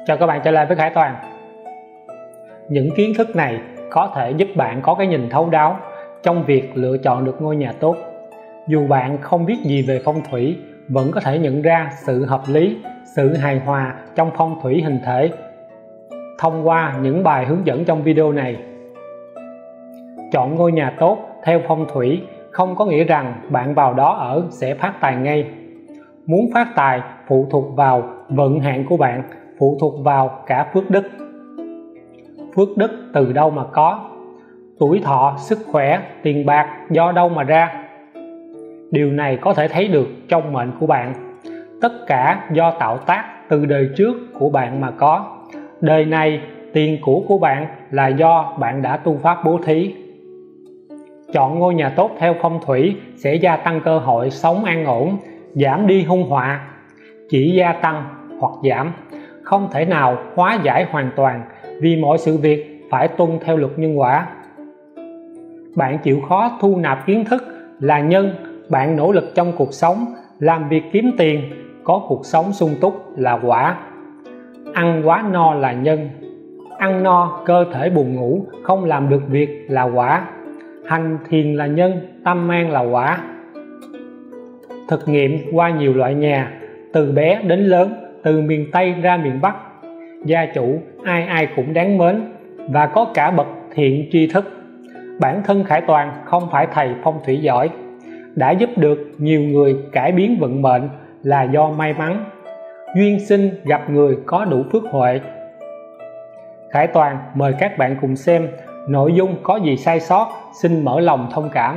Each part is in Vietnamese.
Chào các bạn, trở lại với Khải Toàn. Những kiến thức này có thể giúp bạn có cái nhìn thấu đáo trong việc lựa chọn được ngôi nhà tốt. Dù bạn không biết gì về phong thủy, vẫn có thể nhận ra sự hợp lý, sự hài hòa trong phong thủy hình thể thông qua những bài hướng dẫn trong video này. Chọn ngôi nhà tốt theo phong thủy không có nghĩa rằng bạn vào đó ở sẽ phát tài ngay. Muốn phát tài phụ thuộc vào vận hạn của bạn, phụ thuộc vào cả phước đức. Phước đức từ đâu mà có? Tuổi thọ, sức khỏe, tiền bạc do đâu mà ra? Điều này có thể thấy được trong mệnh của bạn. Tất cả do tạo tác từ đời trước của bạn mà có. Đời này tiền của bạn là do bạn đã tu pháp bố thí. Chọn ngôi nhà tốt theo phong thủy sẽ gia tăng cơ hội sống an ổn, giảm đi hung họa. Chỉ gia tăng hoặc giảm, không thể nào hóa giải hoàn toàn, vì mọi sự việc phải tuân theo luật nhân quả. Bạn chịu khó thu nạp kiến thức là nhân, bạn nỗ lực trong cuộc sống, làm việc kiếm tiền, có cuộc sống sung túc là quả. Ăn quá no là nhân, ăn no cơ thể buồn ngủ không làm được việc là quả. Hành thiền là nhân, tâm an là quả. Thực nghiệm qua nhiều loại nhà, từ bé đến lớn, từ miền Tây ra miền Bắc, gia chủ ai ai cũng đáng mến và có cả bậc thiện tri thức. Bản thân Khải Toàn không phải thầy phong thủy giỏi, đã giúp được nhiều người cải biến vận mệnh là do may mắn, duyên sinh gặp người có đủ phước huệ. Khải Toàn mời các bạn cùng xem. Nội dung có gì sai sót xin mở lòng thông cảm.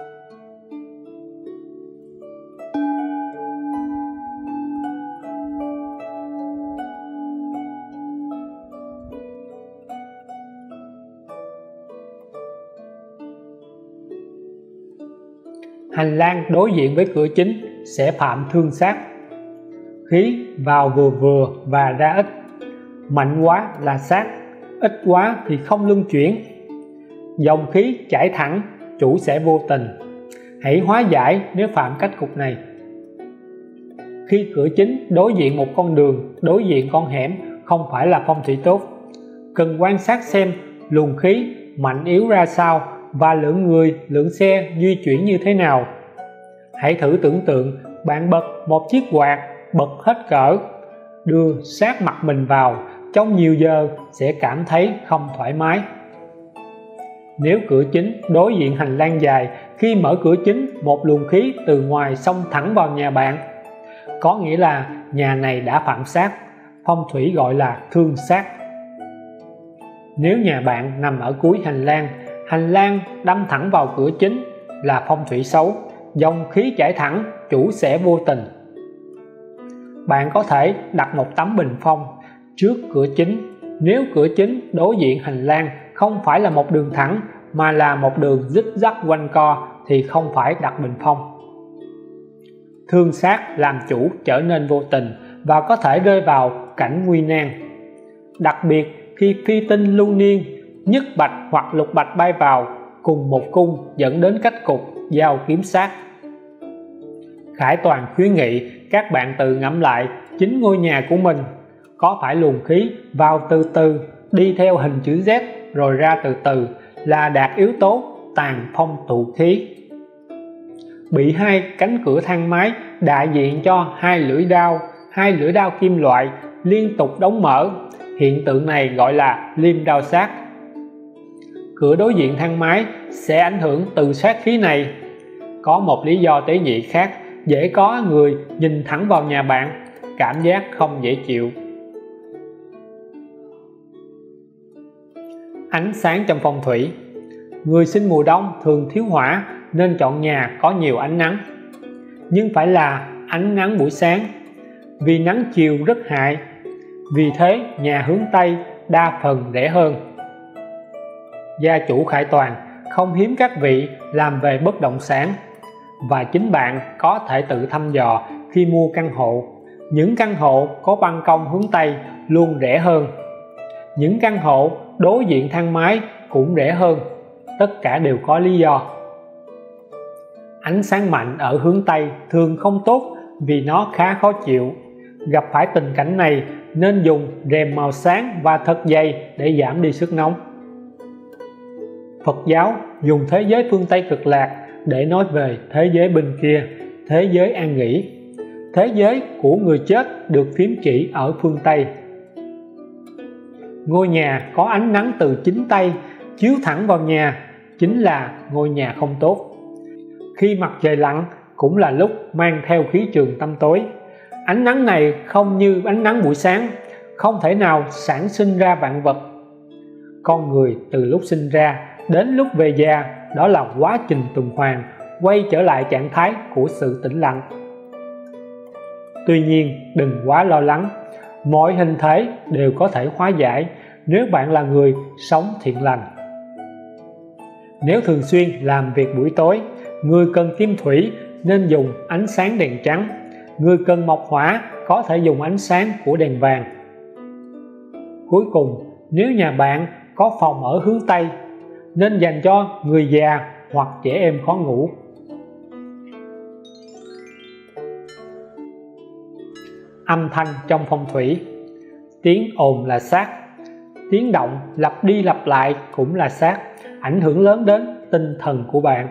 Hành lang đối diện với cửa chính sẽ phạm thương sát. Khí vào vừa vừa và ra ít, mạnh quá là sát, ít quá thì không luân chuyển. Dòng khí chảy thẳng, chủ sẽ vô tình. Hãy hóa giải nếu phạm cách cục này. Khi cửa chính đối diện một con đường, đối diện con hẻm không phải là phong thủy tốt. Cần quan sát xem luồng khí mạnh yếu ra sao và lượng người, lượng xe di chuyển như thế nào. Hãy thử tưởng tượng bạn bật một chiếc quạt bật hết cỡ, đưa sát mặt mình vào, trong nhiều giờ sẽ cảm thấy không thoải mái. Nếu cửa chính đối diện hành lang dài, khi mở cửa chính một luồng khí từ ngoài xông thẳng vào nhà bạn, có nghĩa là nhà này đã phạm sát, phong thủy gọi là thương sát. Nếu nhà bạn nằm ở cuối hành lang đâm thẳng vào cửa chính là phong thủy xấu, dòng khí chảy thẳng, chủ sẽ vô tình. Bạn có thể đặt một tấm bình phong trước cửa chính. Nếu cửa chính đối diện hành lang không phải là một đường thẳng mà là một đường zig zag quanh co thì không phải đặt bình phong. Thương sát làm chủ trở nên vô tình và có thể rơi vào cảnh nguy nan. Đặc biệt khi phi tinh lưu niên, nhất bạch hoặc lục bạch bay vào cùng một cung dẫn đến cách cục giao kiếm sát. Khải Toàn khuyến nghị các bạn tự ngẫm lại chính ngôi nhà của mình có phải luồng khí vào từ từ đi theo hình chữ Z rồi ra từ từ là đạt yếu tố tàn phong tụ khí. Bị hai cánh cửa thang máy đại diện cho hai lưỡi đao kim loại liên tục đóng mở, hiện tượng này gọi là liêm đao sát. Cửa đối diện thang máy sẽ ảnh hưởng từ sát khí này. Có một lý do tế nhị khác, dễ có người nhìn thẳng vào nhà bạn, cảm giác không dễ chịu. Ánh sáng trong phong thủy. Người sinh mùa đông thường thiếu hỏa nên chọn nhà có nhiều ánh nắng, nhưng phải là ánh nắng buổi sáng, vì nắng chiều rất hại. Vì thế nhà hướng Tây đa phần rẻ hơn. Gia chủ Khải Toàn không hiếm các vị làm về bất động sản, và chính bạn có thể tự thăm dò khi mua căn hộ. Những căn hộ có ban công hướng Tây luôn rẻ hơn. Những căn hộ đối diện thang máy cũng rẻ hơn. Tất cả đều có lý do. Ánh sáng mạnh ở hướng Tây thường không tốt vì nó khá khó chịu. Gặp phải tình cảnh này nên dùng rèm màu sáng và thật dày để giảm đi sức nóng. Phật giáo dùng thế giới phương Tây cực lạc để nói về thế giới bên kia, thế giới an nghỉ. Thế giới của người chết được phím chỉ ở phương Tây. Ngôi nhà có ánh nắng từ chính Tây chiếu thẳng vào nhà chính là ngôi nhà không tốt. Khi mặt trời lặn cũng là lúc mang theo khí trường tăm tối. Ánh nắng này không như ánh nắng buổi sáng, không thể nào sản sinh ra vạn vật. Con người từ lúc sinh ra đến lúc về già, đó là quá trình tuần hoàn, quay trở lại trạng thái của sự tĩnh lặng. Tuy nhiên đừng quá lo lắng, mọi hình thể đều có thể hóa giải nếu bạn là người sống thiện lành. Nếu thường xuyên làm việc buổi tối, người cần kim thủy nên dùng ánh sáng đèn trắng, người cần mộc hỏa có thể dùng ánh sáng của đèn vàng. Cuối cùng, nếu nhà bạn có phòng ở hướng Tây, nên dành cho người già hoặc trẻ em khó ngủ. Âm thanh trong phong thủy. Tiếng ồn là sát, tiếng động lặp đi lặp lại cũng là sát, ảnh hưởng lớn đến tinh thần của bạn.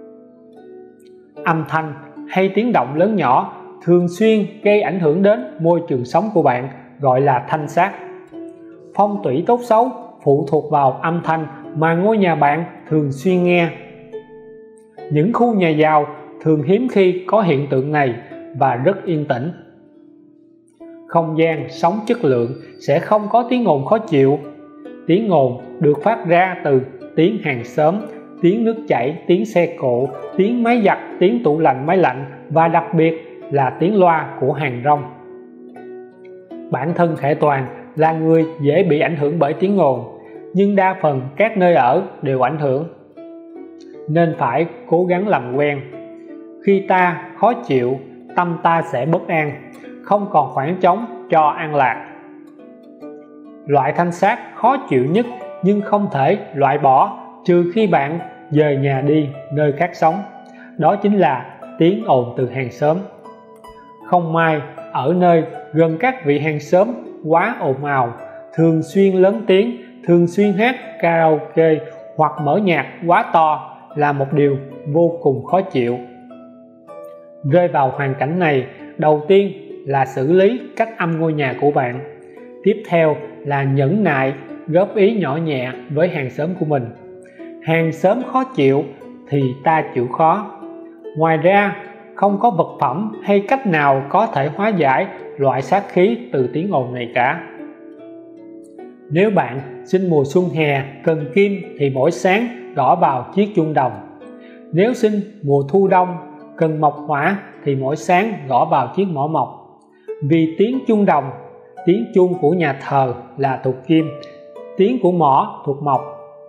Âm thanh hay tiếng động lớn nhỏ thường xuyên gây ảnh hưởng đến môi trường sống của bạn, gọi là thanh sát. Phong thủy tốt xấu phụ thuộc vào âm thanh mà ngôi nhà bạn thường xuyên nghe. Những khu nhà giàu thường hiếm khi có hiện tượng này và rất yên tĩnh. Không gian sống chất lượng sẽ không có tiếng ồn khó chịu. Tiếng ồn được phát ra từ tiếng hàng xóm, tiếng nước chảy, tiếng xe cộ, tiếng máy giặt, tiếng tủ lạnh máy lạnh và đặc biệt là tiếng loa của hàng rong. Bản thân Khải Toàn là người dễ bị ảnh hưởng bởi tiếng ồn, nhưng đa phần các nơi ở đều ảnh hưởng, nên phải cố gắng làm quen. Khi ta khó chịu, tâm ta sẽ bất an, không còn khoảng trống cho an lạc. Loại thanh sát khó chịu nhất nhưng không thể loại bỏ trừ khi bạn dời nhà đi nơi khác sống, đó chính là tiếng ồn từ hàng xóm. Không may ở nơi gần các vị hàng xóm quá ồn ào, thường xuyên lớn tiếng, thường xuyên hát karaoke hoặc mở nhạc quá to là một điều vô cùng khó chịu. Rơi vào hoàn cảnh này, đầu tiên là xử lý cách âm ngôi nhà của bạn. Tiếp theo là nhẫn nại góp ý nhỏ nhẹ với hàng xóm của mình. Hàng xóm khó chịu thì ta chịu khó. Ngoài ra không có vật phẩm hay cách nào có thể hóa giải loại sát khí từ tiếng ồn này cả. Nếu bạn sinh mùa xuân hè cần kim thì mỗi sáng gõ vào chiếc chuông đồng. Nếu sinh mùa thu đông cần mộc hỏa thì mỗi sáng gõ vào chiếc mõ mộc. Vì tiếng chuông đồng, tiếng chuông của nhà thờ là thuộc kim, tiếng của mõ thuộc mộc.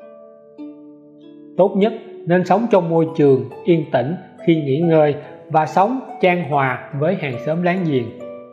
Tốt nhất nên sống trong môi trường yên tĩnh khi nghỉ ngơi và sống chan hòa với hàng xóm láng giềng.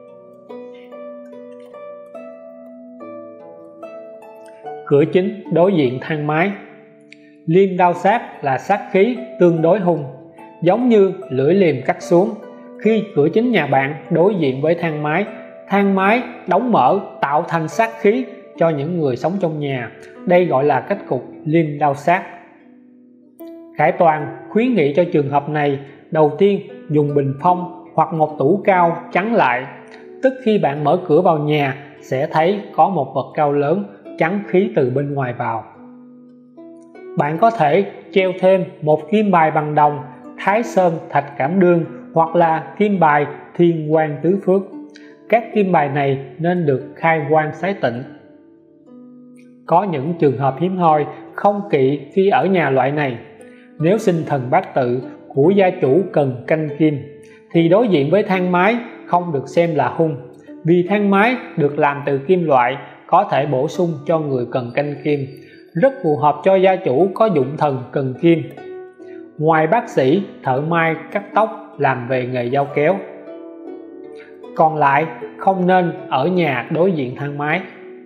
Cửa chính đối diện thang máy. Liêm đao sát là sát khí tương đối hung, giống như lưỡi liềm cắt xuống. Khi cửa chính nhà bạn đối diện với thang máy đóng mở tạo thành sát khí cho những người sống trong nhà. Đây gọi là cách cục liêm đao sát. Khải Toàn khuyến nghị cho trường hợp này, đầu tiên dùng bình phong hoặc một tủ cao chắn lại, tức khi bạn mở cửa vào nhà sẽ thấy có một vật cao lớn chắn khí từ bên ngoài vào. Bạn có thể treo thêm một kim bài bằng đồng, Thái Sơn Thạch Cảm Đương hoặc là kim bài Thiên Quang Tứ Phước. Các kim bài này nên được khai quang sái tịnh. Có những trường hợp hiếm hoi không kỵ khi ở nhà loại này. Nếu sinh thần bát tự của gia chủ cần canh kim thì đối diện với thang máy không được xem là hung, vì thang máy được làm từ kim loại có thể bổ sung cho người cần canh kim, rất phù hợp cho gia chủ có dụng thần cần kim. Ngoài bác sĩ, thợ may, cắt tóc làm về nghề dao kéo. Còn lại không nên ở nhà đối diện thang máy.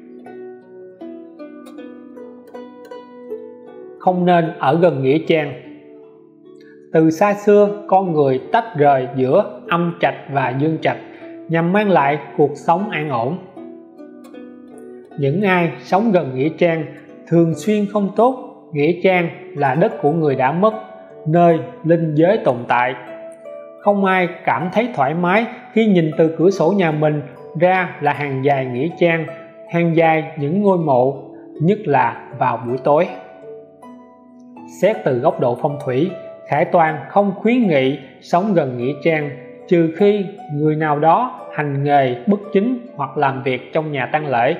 Không nên ở gần nghĩa trang. Từ xa xưa con người tách rời giữa âm trạch và dương trạch. nhằm mang lại cuộc sống an ổn. Những ai sống gần nghĩa trang thường xuyên không tốt. Nghĩa trang là đất của người đã mất, nơi linh giới tồn tại. Không ai cảm thấy thoải mái khi nhìn từ cửa sổ nhà mình ra là hàng dài nghĩa trang, hàng dài những ngôi mộ, nhất là vào buổi tối. Xét từ góc độ phong thủy, Khải Toàn không khuyến nghị sống gần nghĩa trang, trừ khi người nào đó hành nghề bất chính hoặc làm việc trong nhà tang lễ.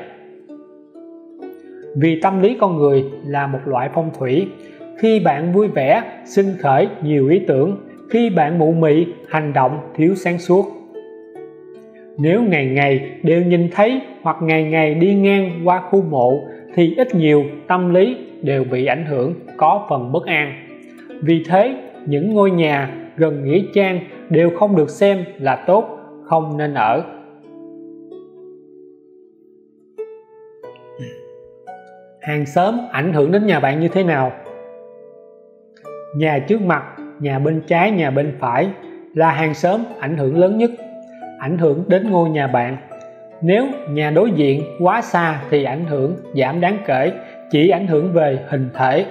Vì tâm lý con người là một loại phong thủy, khi bạn vui vẻ, sinh khởi nhiều ý tưởng, khi bạn mụ mị, hành động thiếu sáng suốt. Nếu ngày ngày đều nhìn thấy hoặc ngày ngày đi ngang qua khu mộ thì ít nhiều tâm lý đều bị ảnh hưởng, có phần bất an. Vì thế, những ngôi nhà gần nghĩa trang đều không được xem là tốt, không nên ở. Hàng xóm ảnh hưởng đến nhà bạn như thế nào? Nhà trước mặt, nhà bên trái, nhà bên phải là hàng xóm ảnh hưởng lớn nhất, ảnh hưởng đến ngôi nhà bạn. Nếu nhà đối diện quá xa thì ảnh hưởng giảm đáng kể, chỉ ảnh hưởng về hình thể.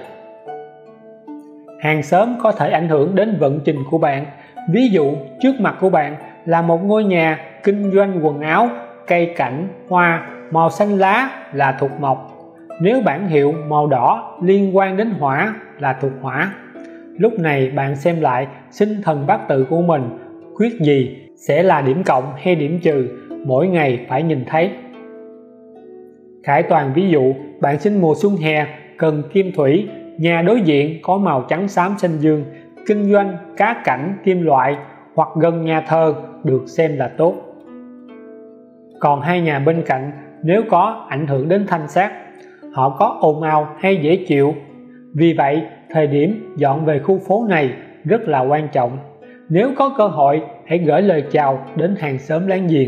Hàng xóm có thể ảnh hưởng đến vận trình của bạn. Ví dụ trước mặt của bạn là một ngôi nhà kinh doanh quần áo, cây cảnh, hoa, màu xanh lá là thuộc mộc. Nếu bảng hiệu màu đỏ liên quan đến hỏa là thuộc hỏa. Lúc này bạn xem lại sinh thần bát tự của mình, khuyết gì sẽ là điểm cộng hay điểm trừ, mỗi ngày phải nhìn thấy. Khải Toàn ví dụ bạn sinh mùa xuân hè cần kim thủy, nhà đối diện có màu trắng xám xanh dương, kinh doanh cá cảnh kim loại hoặc gần nhà thờ được xem là tốt. Còn hai nhà bên cạnh nếu có ảnh hưởng đến thanh sát, họ có ồn ào hay dễ chịu. Vì vậy, thời điểm dọn về khu phố này rất là quan trọng. Nếu có cơ hội, hãy gửi lời chào đến hàng xóm láng giềng.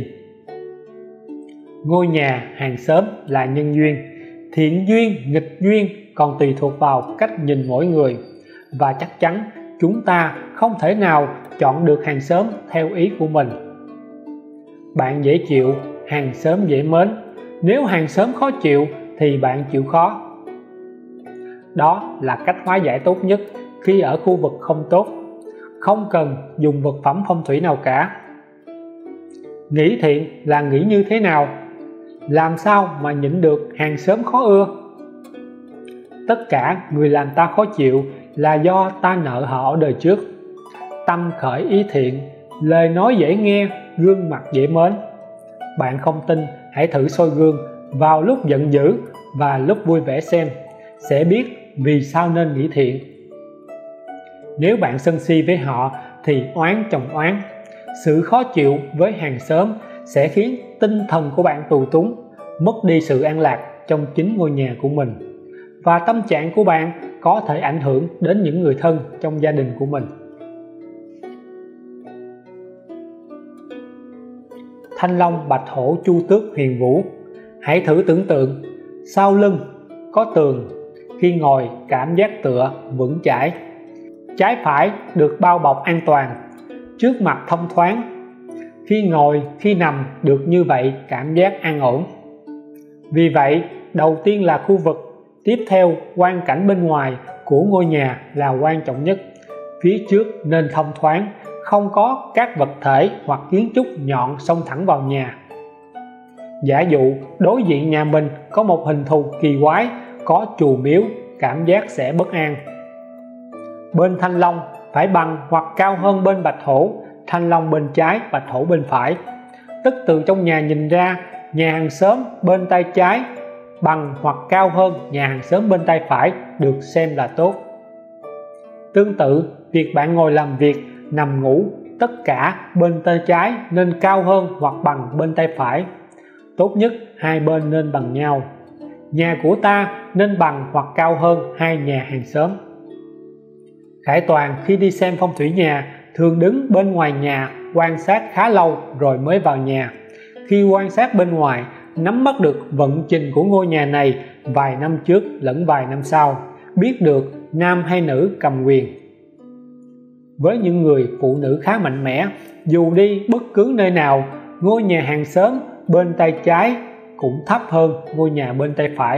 Ngôi nhà, hàng xóm là nhân duyên. Thiện duyên, nghịch duyên còn tùy thuộc vào cách nhìn mỗi người. Và chắc chắn chúng ta không thể nào chọn được hàng xóm theo ý của mình. Bạn dễ chịu, hàng xóm dễ mến. Nếu hàng xóm khó chịu thì bạn chịu khó. Đó là cách hóa giải tốt nhất khi ở khu vực không tốt. Không cần dùng vật phẩm phong thủy nào cả. Nghĩ thiện là nghĩ như thế nào? Làm sao mà nhịn được hàng xóm khó ưa? Tất cả người làm ta khó chịu là do ta nợ họ ở đời trước. Tâm khởi ý thiện, lời nói dễ nghe, gương mặt dễ mến. Bạn không tin, hãy thử soi gương vào lúc giận dữ và lúc vui vẻ xem, sẽ biết vì sao nên nghĩ thiện. Nếu bạn sân si với họ thì oán chồng oán. Sự khó chịu với hàng xóm sẽ khiến tinh thần của bạn tù túng, mất đi sự an lạc trong chính ngôi nhà của mình. Và tâm trạng của bạn có thể ảnh hưởng đến những người thân trong gia đình của mình. Thanh long, bạch hổ, chu tước, huyền vũ. Hãy thử tưởng tượng, sau lưng có tường, khi ngồi cảm giác tựa vững chãi. Trái phải được bao bọc an toàn, trước mặt thông thoáng. Khi ngồi, khi nằm được như vậy cảm giác an ổn. Vì vậy, đầu tiên là khu vực, tiếp theo quang cảnh bên ngoài của ngôi nhà là quan trọng nhất. Phía trước nên thông thoáng, không có các vật thể hoặc kiến trúc nhọn xông thẳng vào nhà. Giả dụ đối diện nhà mình có một hình thù kỳ quái, có chùa miếu, cảm giác sẽ bất an. Bên thanh long phải bằng hoặc cao hơn bên bạch hổ, thanh long bên trái, bạch hổ bên phải. Tức từ trong nhà nhìn ra, nhà hàng xóm bên tay trái bằng hoặc cao hơn nhà hàng xóm bên tay phải được xem là tốt. Tương tự, việc bạn ngồi làm việc, nằm ngủ, tất cả bên tay trái nên cao hơn hoặc bằng bên tay phải. Tốt nhất hai bên nên bằng nhau. Nhà của ta nên bằng hoặc cao hơn hai nhà hàng xóm. Khải Toàn khi đi xem phong thủy nhà thường đứng bên ngoài nhà quan sát khá lâu rồi mới vào nhà. Khi quan sát bên ngoài, nắm bắt được vận trình của ngôi nhà này vài năm trước lẫn vài năm sau, biết được nam hay nữ cầm quyền. Với những người phụ nữ khá mạnh mẽ, dù đi bất cứ nơi nào, ngôi nhà hàng xóm bên tay trái cũng thấp hơn ngôi nhà bên tay phải.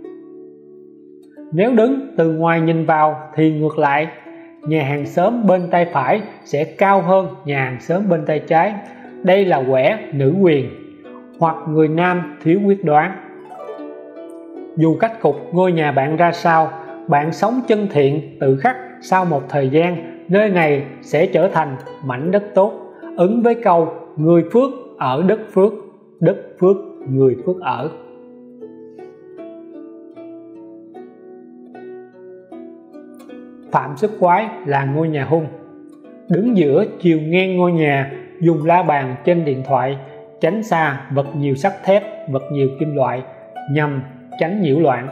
Nếu đứng từ ngoài nhìn vào thì ngược lại, nhà hàng xóm bên tay phải sẽ cao hơn nhà hàng xóm bên tay trái. Đây là quẻ nữ quyền hoặc người nam thiếu quyết đoán. Dù cách cục ngôi nhà bạn ra sao, bạn sống chân thiện tự khắc, sau một thời gian nơi này sẽ trở thành mảnh đất tốt, ứng với câu người phước ở đất phước, đất phước người phước ở. Phạm xuất quái là ngôi nhà hung. Đứng giữa chiều ngang ngôi nhà, dùng la bàn trên điện thoại, tránh xa vật nhiều sắt thép, vật nhiều kim loại, nhằm tránh nhiễu loạn.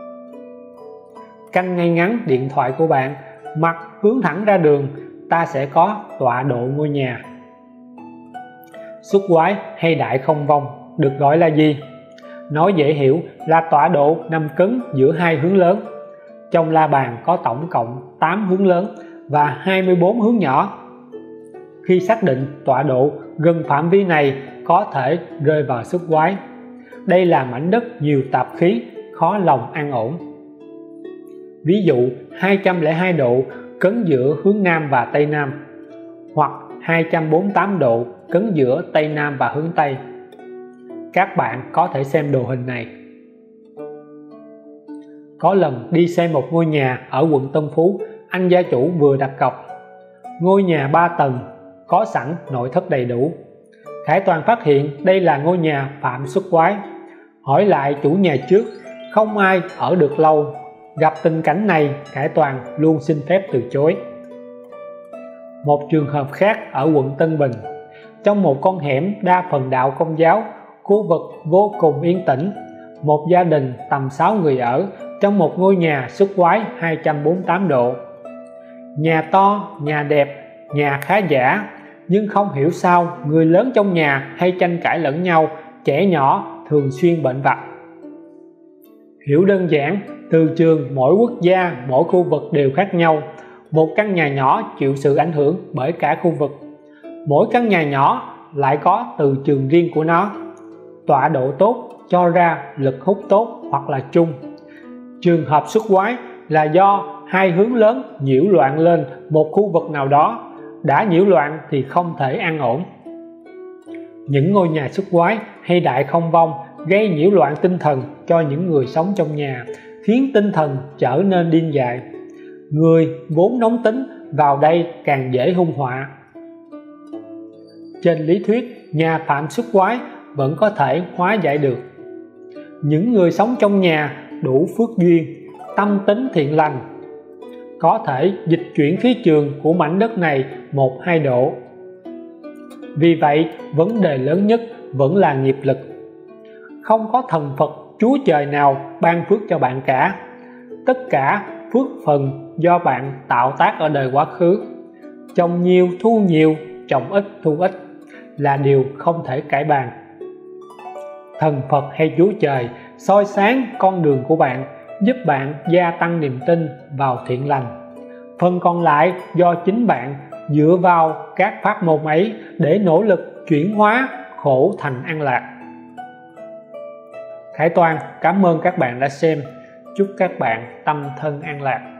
Canh ngay ngắn điện thoại của bạn, mặt hướng thẳng ra đường, ta sẽ có tọa độ ngôi nhà. Xuất quái hay đại không vong được gọi là gì? Nói dễ hiểu là tọa độ nằm cứng giữa hai hướng lớn. Trong la bàn có tổng cộng 8 hướng lớn và 24 hướng nhỏ. Khi xác định tọa độ gần phạm vi này có thể rơi vào xuất quái. Đây là mảnh đất nhiều tạp khí, khó lòng an ổn. Ví dụ 202 độ cấn giữa hướng Nam và Tây Nam, hoặc 248 độ cấn giữa Tây Nam và hướng Tây. Các bạn có thể xem đồ hình này. Có lần đi xem một ngôi nhà ở quận Tân Phú, anh gia chủ vừa đặt cọc. Ngôi nhà 3 tầng, có sẵn nội thất đầy đủ. Khải Toàn phát hiện đây là ngôi nhà phạm xuất quái. Hỏi lại chủ nhà trước, không ai ở được lâu. Gặp tình cảnh này, Khải Toàn luôn xin phép từ chối. Một trường hợp khác ở quận Tân Bình. Trong một con hẻm đa phần đạo Công giáo, khu vực vô cùng yên tĩnh, một gia đình tầm 6 người ở trong một ngôi nhà xuất quái 248 độ. Nhà to, nhà đẹp, nhà khá giả, nhưng không hiểu sao người lớn trong nhà hay tranh cãi lẫn nhau, trẻ nhỏ thường xuyên bệnh vặt. Hiểu đơn giản, từ trường mỗi quốc gia, mỗi khu vực đều khác nhau. Một căn nhà nhỏ chịu sự ảnh hưởng bởi cả khu vực. Mỗi căn nhà nhỏ lại có từ trường riêng của nó. Tọa độ tốt cho ra lực hút tốt hoặc là chung. Trường hợp xuất quái là do hai hướng lớn nhiễu loạn lên một khu vực nào đó. Đã nhiễu loạn thì không thể an ổn. Những ngôi nhà xuất quái hay đại không vong gây nhiễu loạn tinh thần cho những người sống trong nhà, khiến tinh thần trở nên điên dại. Người vốn nóng tính vào đây càng dễ hung họa. Trên lý thuyết, nhà phạm xuất quái vẫn có thể hóa giải được. Những người sống trong nhà đủ phước duyên, tâm tính thiện lành, có thể dịch chuyển khí trường của mảnh đất này 1-2 độ. Vì vậy, vấn đề lớn nhất vẫn là nghiệp lực. Không có thần Phật Chúa Trời nào ban phước cho bạn cả. Tất cả phước phần do bạn tạo tác ở đời quá khứ. Trồng nhiều thu nhiều, trồng ít thu ít là điều không thể cãi bàn. Thần Phật hay Chúa Trời soi sáng con đường của bạn, giúp bạn gia tăng niềm tin vào thiện lành. Phần còn lại do chính bạn dựa vào các pháp môn ấy để nỗ lực chuyển hóa khổ thành an lạc. Khải Toàn cảm ơn các bạn đã xem. Chúc các bạn tâm thân an lạc.